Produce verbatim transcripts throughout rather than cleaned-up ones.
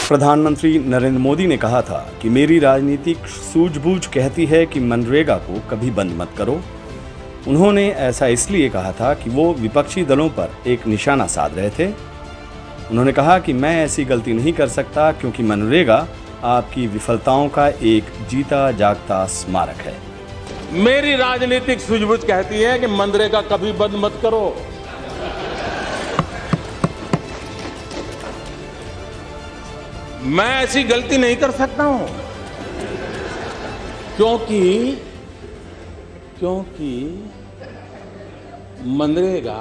प्रधानमंत्री नरेंद्र मोदी ने कहा था कि मेरी राजनीतिक सूझबूझ कहती है कि मनरेगा को कभी बंद मत करो। उन्होंने ऐसा इसलिए कहा था कि वो विपक्षी दलों पर एक निशाना साध रहे थे। उन्होंने कहा कि मैं ऐसी गलती नहीं कर सकता क्योंकि मनरेगा आपकी विफलताओं का एक जीता जागता स्मारक है। मेरी राजनीतिक सूझबूझ कहती है कि मनरेगा कभी बंद मत करो। मैं ऐसी गलती नहीं कर सकता हूं क्योंकि क्योंकि मनरेगा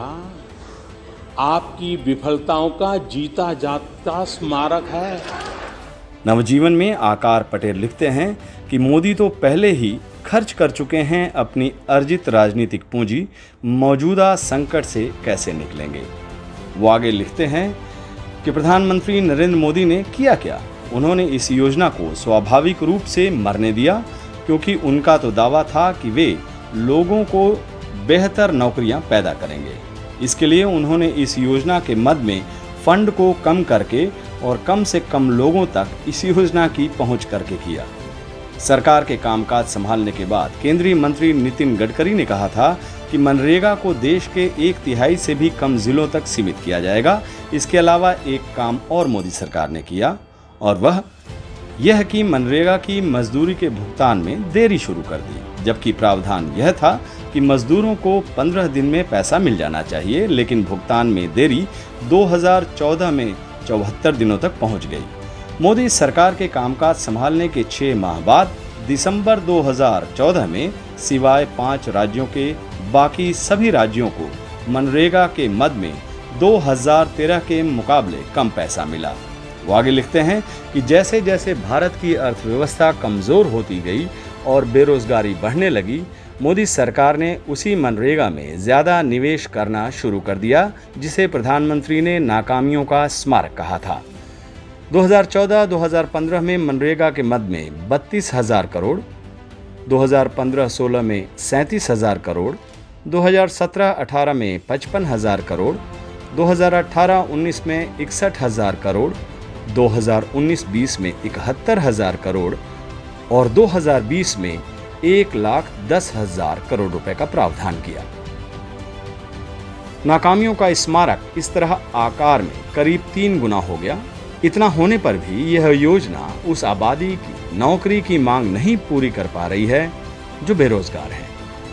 आपकी विफलताओं का जीता जागता स्मारक है। नवजीवन में आकार पटेल लिखते हैं कि मोदी तो पहले ही खर्च कर चुके हैं अपनी अर्जित राजनीतिक पूंजी, मौजूदा संकट से कैसे निकलेंगे। वो आगे लिखते हैं कि प्रधानमंत्री नरेंद्र मोदी ने किया क्या। उन्होंने इस योजना को स्वाभाविक रूप से मरने दिया क्योंकि उनका तो दावा था कि वे लोगों को बेहतर नौकरियां पैदा करेंगे। इसके लिए उन्होंने इस योजना के मद में फंड को कम करके और कम से कम लोगों तक इस योजना की पहुंच करके किया। सरकार के कामकाज संभालने के बाद केंद्रीय मंत्री नितिन गडकरी ने कहा था कि मनरेगा को देश के एक तिहाई से भी कम जिलों तक सीमित किया जाएगा। इसके अलावा एक काम और मोदी सरकार ने किया और वह यह कि मनरेगा की मजदूरी के भुगतान में देरी शुरू कर दी, जबकि प्रावधान यह था कि मजदूरों को पंद्रह दिन में पैसा मिल जाना चाहिए, लेकिन भुगतान में देरी दो हज़ार चौदह में चौहत्तर दिनों तक पहुंच गई। मोदी सरकार के कामकाज संभालने के छह माह बाद दिसंबर दो हज़ार चौदह में सिवाय पांच राज्यों के बाकी सभी राज्यों को मनरेगा के मद में दो हज़ार तेरह के मुकाबले कम पैसा मिला। वो आगे लिखते हैं कि जैसे जैसे भारत की अर्थव्यवस्था कमज़ोर होती गई और बेरोजगारी बढ़ने लगी, मोदी सरकार ने उसी मनरेगा में ज़्यादा निवेश करना शुरू कर दिया, जिसे प्रधानमंत्री ने नाकामियों का स्मारक कहा था। दो हज़ार चौदह दो हज़ार पंद्रह में मनरेगा के मद में बत्तीस हज़ार करोड़, दो हज़ार पंद्रह सोलह में सैंतीस हज़ार करोड़, दो हज़ार सत्रह अठारह में पचपन हज़ार करोड़, दो हज़ार अठारह उन्नीस में इकसठ हज़ार करोड़, दो हज़ार उन्नीस बीस में इकहत्तर हज़ार करोड़ और दो हज़ार बीस में एक लाख दस हज़ार करोड़ रुपए का प्रावधान किया। नाकामियों का स्मारक इस तरह आकार में करीब तीन गुना हो गया। इतना होने पर भी यह योजना उस आबादी की नौकरी की मांग नहीं पूरी कर पा रही है जो बेरोजगार है।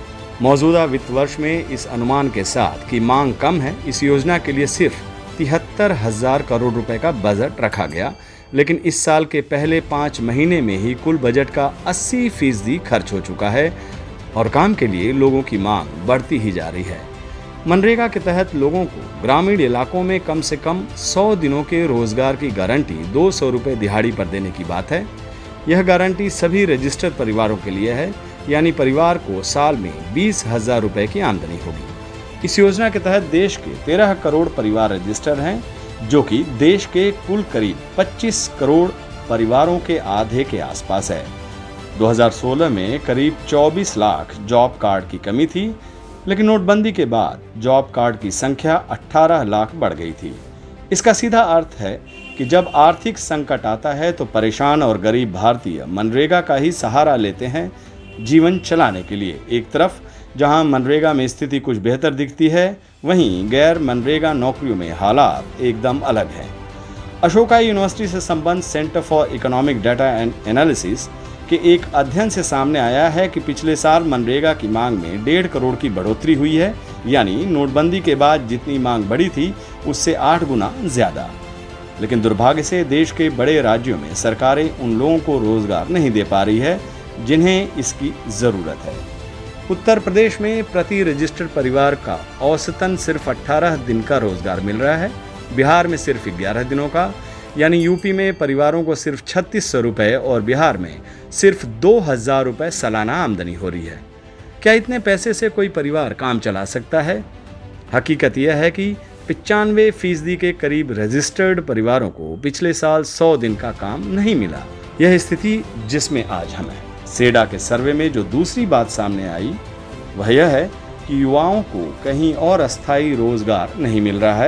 मौजूदा वित्त वर्ष में इस अनुमान के साथ कि मांग कम है, इस योजना के लिए सिर्फ तिहत्तर हजार करोड़ रुपए का बजट रखा गया, लेकिन इस साल के पहले पाँच महीने में ही कुल बजट का अस्सी फीसदी खर्च हो चुका है और काम के लिए लोगों की मांग बढ़ती ही जा रही है। मनरेगा के तहत लोगों को ग्रामीण इलाकों में कम से कम सौ दिनों के रोजगार की गारंटी दो सौ रुपये दिहाड़ी पर देने की बात है। यह गारंटी सभी रजिस्टर्ड परिवारों के लिए है, यानी परिवार को साल में बीस हजार रुपये की आमदनी होगी। इस योजना के तहत देश के तेरह करोड़ परिवार रजिस्टर्ड हैं, जो कि देश के कुल करीब पच्चीस करोड़ परिवारों के आधे के आसपास है। दो हज़ार सोलह में करीब चौबीस लाख जॉब कार्ड की कमी थी, लेकिन नोटबंदी के बाद जॉब कार्ड की संख्या अठारह लाख बढ़ गई थी। इसका सीधा अर्थ है कि जब आर्थिक संकट आता है तो परेशान और गरीब भारतीय मनरेगा का ही सहारा लेते हैं जीवन चलाने के लिए। एक तरफ जहां मनरेगा में स्थिति कुछ बेहतर दिखती है, वहीं गैर मनरेगा नौकरियों में हालात एकदम अलग हैं। अशोका यूनिवर्सिटी से संबंध centre for economic data and analysis के एक अध्ययन से सामने आया है कि पिछले साल मनरेगा की मांग में डेढ़ करोड़ की बढ़ोतरी हुई है, यानी नोटबंदी के बाद जितनी मांग बढ़ी थी उससे आठ गुना ज्यादा। लेकिन दुर्भाग्य से देश के बड़े राज्यों में सरकारें उन लोगों को रोजगार नहीं दे पा रही है जिन्हें इसकी जरूरत है। उत्तर प्रदेश में प्रति रजिस्टर्ड परिवार का औसतन सिर्फ अठारह दिन का रोजगार मिल रहा है, बिहार में सिर्फ ग्यारह दिनों का, यानी यूपी में परिवारों को सिर्फ छत्तीस सौ रुपये और बिहार में सिर्फ दो हजार रुपये सालाना आमदनी हो रही है। क्या इतने पैसे से कोई परिवार काम चला सकता है? हकीकत यह है कि पचानवे फीसदी के करीब रजिस्टर्ड परिवारों को पिछले साल सौ दिन का काम नहीं मिला। यह स्थिति जिसमें आज हम हैं। सेडा के सर्वे में जो दूसरी बात सामने आई वह यह है कि युवाओं को कहीं और अस्थायी रोजगार नहीं मिल रहा है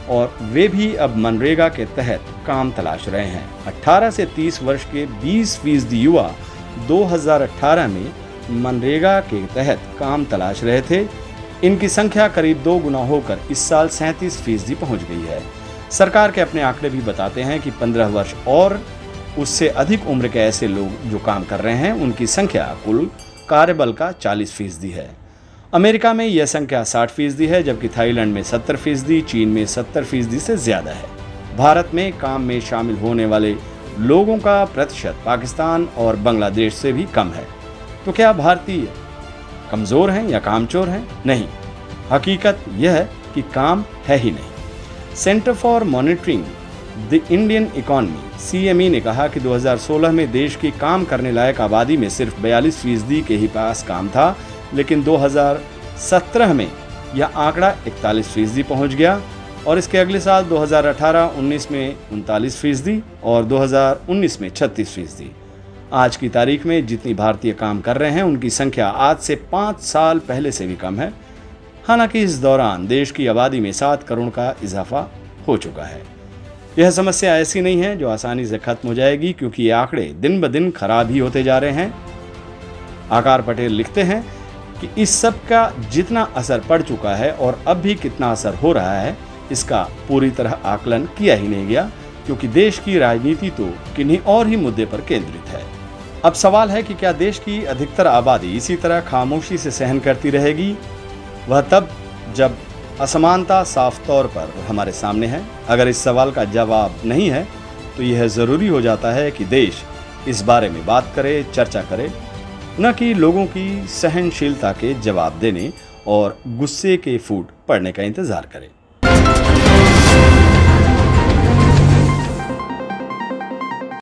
और वे भी अब मनरेगा के तहत काम तलाश रहे हैं। अठारह से तीस वर्ष के बीस फीसदी युवा दो हज़ार अठारह में मनरेगा के तहत काम तलाश रहे थे। इनकी संख्या करीब दो गुना होकर इस साल सैंतीस फीसदी पहुँच गई है। सरकार के अपने आंकड़े भी बताते हैं कि पंद्रह वर्ष और उससे अधिक उम्र के ऐसे लोग जो काम कर रहे हैं उनकी संख्या कुल कार्यबल का चालीस फीसदी है। अमेरिका में यह संख्या साठ फीसदी है, जबकि थाईलैंड में सत्तर फीसदी, चीन में सत्तर फीसदी से ज्यादा है। भारत में काम में शामिल होने वाले लोगों का प्रतिशत पाकिस्तान और बांग्लादेश से भी कम है। तो क्या भारतीय कमजोर हैं या कामचोर हैं? नहीं, हकीकत यह है कि काम है ही नहीं। Centre for monitoring the Indian economy C M E ने कहा कि दो हज़ार सोलह में देश की काम करने लायक आबादी में सिर्फ बयालीस फीसदी के ही पास काम था, लेकिन दो हज़ार सत्रह में यह आंकड़ा इकतालीस फीसदी पहुँच गया और इसके अगले साल दो हज़ार अठारह उन्नीस में उनतालीस फीसदी और दो हज़ार उन्नीस में छत्तीस फीसदी। आज की तारीख में जितनी भारतीय काम कर रहे हैं उनकी संख्या आज से पाँच साल पहले से भी कम है। हालांकि इस दौरान देश की आबादी में सात करोड़ का इजाफा हो चुका है। यह समस्या ऐसी नहीं है जो आसानी से खत्म हो जाएगी, क्योंकि ये आंकड़े दिन ब दिन खराब ही होते जा रहे हैं। आकार पटेल लिखते हैं कि इस सब का जितना असर पड़ चुका है और अब भी कितना असर हो रहा है, इसका पूरी तरह आकलन किया ही नहीं गया, क्योंकि देश की राजनीति तो किन्हीं और ही मुद्दे पर केंद्रित है। अब सवाल है कि क्या देश की अधिकतर आबादी इसी तरह खामोशी से सहन करती रहेगी? वह तब जब असमानता साफ तौर पर हमारे सामने है। अगर इस सवाल का जवाब नहीं है तो यह ज़रूरी हो जाता है कि देश इस बारे में बात करे, चर्चा करे, न कि लोगों की सहनशीलता के जवाब देने और गुस्से के फूट पड़ने का इंतज़ार करे।